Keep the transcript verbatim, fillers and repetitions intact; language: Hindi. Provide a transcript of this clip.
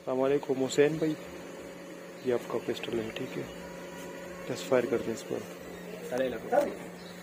अस्सलामुअलैकुम हुसैन भाई, ये आपका पिस्टल है, ठीक है। दस फायर करते हैं इस पर।